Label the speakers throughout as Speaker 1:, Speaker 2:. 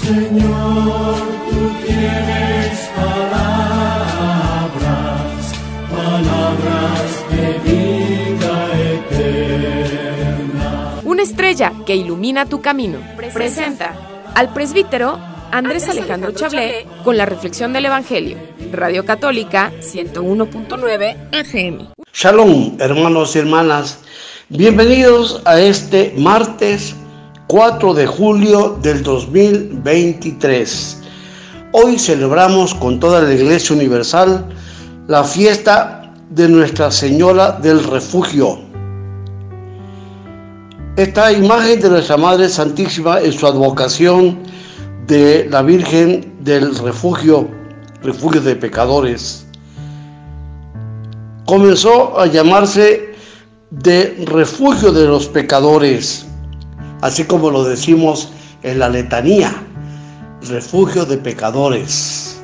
Speaker 1: Señor, tú tienes palabras de vida eterna.
Speaker 2: Una estrella que ilumina tu camino. Presenta al presbítero Andrés Alejandro Chablé con la reflexión del Evangelio. Radio Católica 101.9 FM.
Speaker 3: Shalom, hermanos y hermanas. Bienvenidos a este martes 4 de julio del 2023. Hoy celebramos con toda la Iglesia Universal la fiesta de Nuestra Señora del Refugio. Esta imagen de nuestra Madre Santísima en su advocación de la Virgen del Refugio, refugio de pecadores, comenzó a llamarse de refugio de los pecadores, así como lo decimos en la letanía, refugio de pecadores,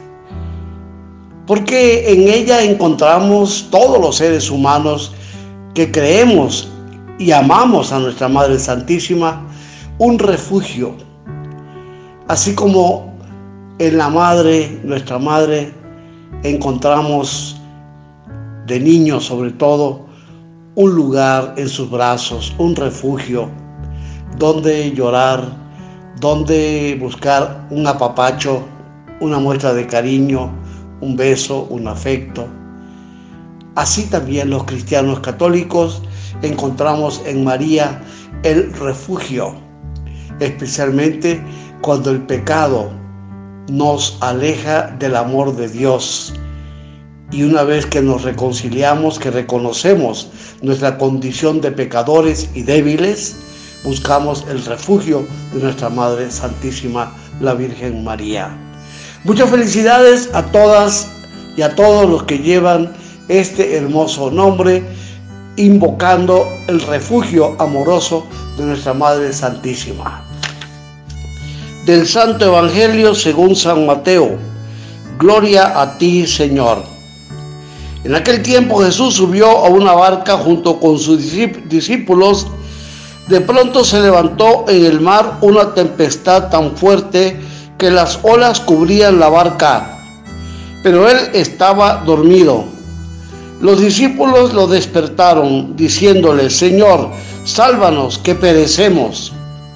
Speaker 3: porque en ella encontramos todos los seres humanos que creemos y amamos a nuestra Madre Santísima, un refugio, así como en la Madre, nuestra Madre, encontramos de niños sobre todo un lugar en sus brazos, un refugio donde llorar, donde buscar un apapacho, una muestra de cariño, un beso, un afecto. Así también los cristianos católicos encontramos en María el refugio, especialmente cuando el pecado nos aleja del amor de Dios. Y una vez que nos reconciliamos, que reconocemos nuestra condición de pecadores y débiles, buscamos el refugio de nuestra Madre Santísima, la Virgen María. Muchas felicidades a todas y a todos los que llevan este hermoso nombre, invocando el refugio amoroso de nuestra Madre Santísima. Del Santo Evangelio según San Mateo. Gloria a ti, Señor. En aquel tiempo Jesús subió a una barca junto con sus discípulos. De pronto se levantó en el mar una tempestad tan fuerte que las olas cubrían la barca, pero él estaba dormido. Los discípulos lo despertaron, diciéndole: Señor, sálvanos, que perecemos.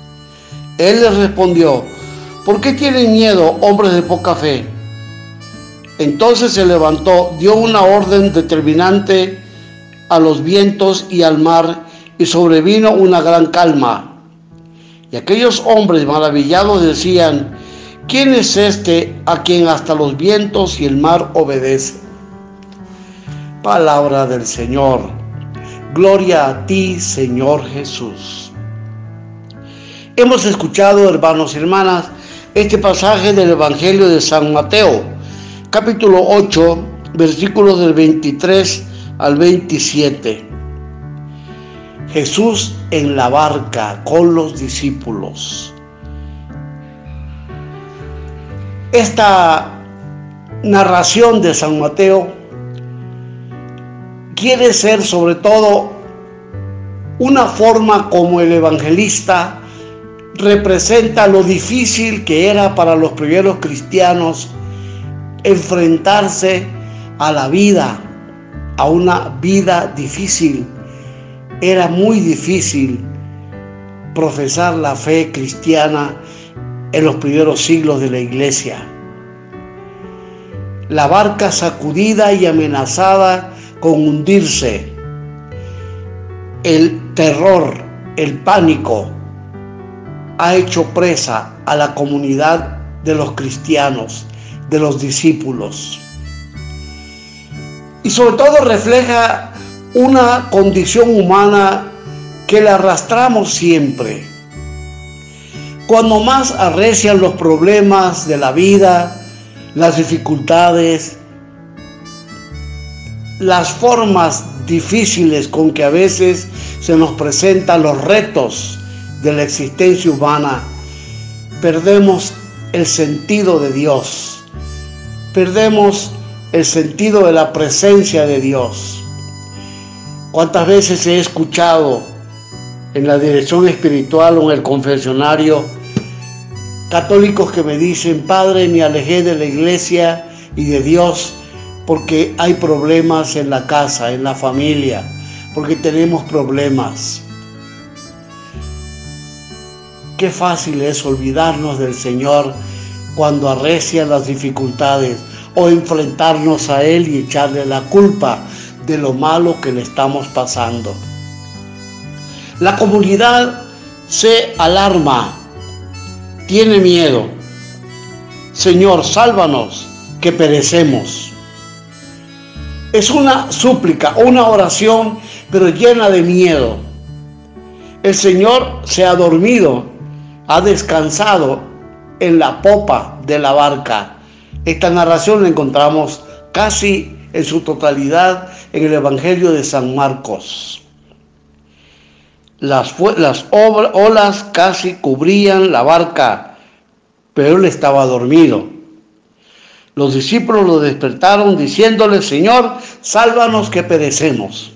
Speaker 3: Él les respondió: ¿por qué tienen miedo, hombres de poca fe? Entonces se levantó, dio una orden determinante a los vientos y al mar, y sobrevino una gran calma. Y aquellos hombres maravillados decían: ¿quién es este a quien hasta los vientos y el mar obedecen? Palabra del Señor. Gloria a ti, Señor Jesús. Hemos escuchado, hermanos y hermanas, este pasaje del Evangelio de San Mateo, capítulo 8, versículos del 23 al 27. Jesús en la barca con los discípulos. Esta narración de San Mateo quiere ser sobre todo una forma como el evangelista representa lo difícil que era para los primeros cristianos enfrentarse a la vida, a una vida difícil. Era muy difícil profesar la fe cristiana en los primeros siglos de la Iglesia. La barca sacudida y amenazada con hundirse. El terror, el pánico ha hecho presa a la comunidad de los cristianos, de los discípulos. Y sobre todo refleja una condición humana que la arrastramos siempre. Cuando más arrecian los problemas de la vida, las dificultades, las formas difíciles con que a veces se nos presentan los retos de la existencia humana, perdemos el sentido de Dios, perdemos el sentido de la presencia de Dios. ¿Cuántas veces he escuchado en la dirección espiritual o en el confesionario Católicos que me dicen: Padre, me alejé de la iglesia y de Dios porque hay problemas en la casa, en la familia, porque tenemos problemas. Qué fácil es olvidarnos del Señor cuando arrecian las dificultades, o enfrentarnos a Él y echarle la culpa de lo malo que le estamos pasando. La comunidad se alarma, tiene miedo. Señor, sálvanos, que perecemos. Es una súplica, una oración, pero llena de miedo. El Señor se ha dormido, ha descansado en la popa de la barca. Esta narración la encontramos casi en su totalidad en el Evangelio de San Marcos. Las olas casi cubrían la barca, pero él estaba dormido. Los discípulos lo despertaron diciéndole: Señor, sálvanos que perecemos.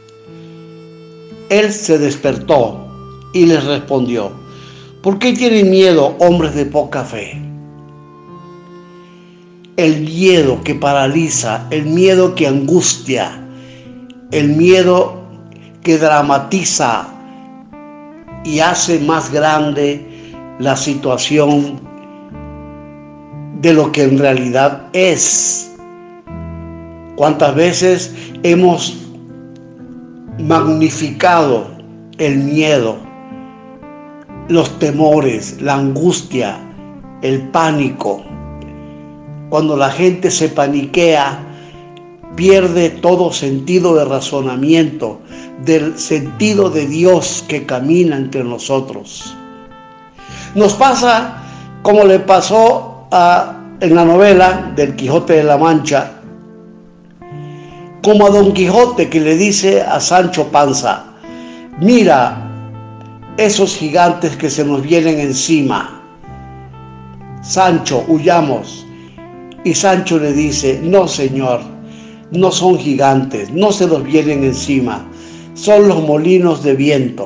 Speaker 3: Él se despertó y les respondió: ¿por qué tienen miedo, hombres de poca fe? El miedo que paraliza, el miedo que angustia, el miedo que dramatiza y hace más grande la situación de lo que en realidad es. ¿Cuántas veces hemos magnificado el miedo, los temores, la angustia, el pánico? Cuando la gente se paniquea, pierde todo sentido de razonamiento, del sentido de Dios que camina entre nosotros. Nos pasa como le pasó en la novela del Quijote de la Mancha, como a Don Quijote, que le dice a Sancho Panza: mira esos gigantes que se nos vienen encima. Sancho, huyamos. Y Sancho le dice: no, señor, no son gigantes, no se nos vienen encima, son los molinos de viento.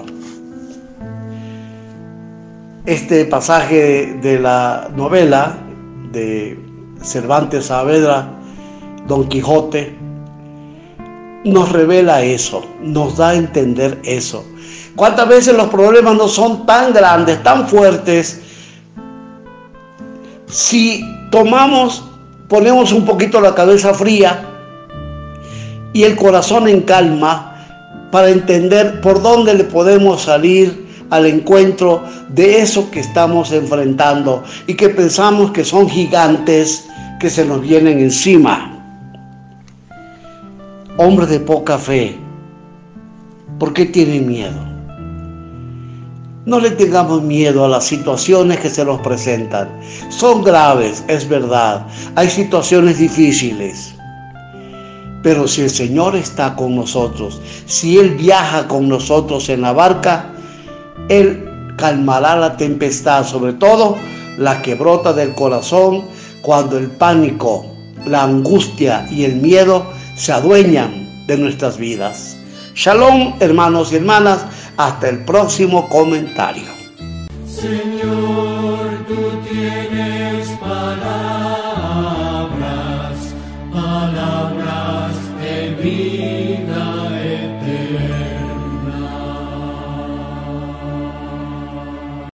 Speaker 3: Este pasaje de la novela de Cervantes Saavedra, Don Quijote, nos revela eso, nos da a entender eso. ¿Cuántas veces los problemas no son tan grandes, tan fuertes, si ponemos un poquito la cabeza fría y el corazón en calma para entender por dónde le podemos salir al encuentro de eso que estamos enfrentando y que pensamos que son gigantes que se nos vienen encima? Hombres de poca fe, ¿por qué tienen miedo? No le tengamos miedo a las situaciones que se nos presentan. Son graves, es verdad. Hay situaciones difíciles. Pero si el Señor está con nosotros, si Él viaja con nosotros en la barca, Él calmará la tempestad, sobre todo la que brota del corazón cuando el pánico, la angustia y el miedo se adueñan de nuestras vidas. Shalom, hermanos y hermanas, hasta el próximo comentario.
Speaker 1: Señor, tú tienes palabra